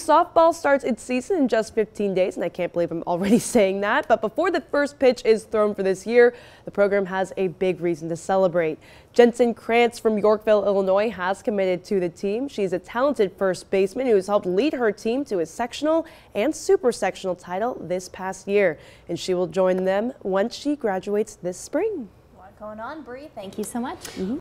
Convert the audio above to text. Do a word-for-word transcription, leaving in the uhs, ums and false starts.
Softball starts its season in just fifteen days, and I can't believe I'm already saying that. But before the first pitch is thrown for this year, the program has a big reason to celebrate. Jensen Krantz from Yorkville, Illinois has committed to the team. She's a talented first baseman who has helped lead her team to a sectional and super sectional title this past year, and she will join them once she graduates this spring. A lot going on, Bree. Thank you so much. Mm-hmm.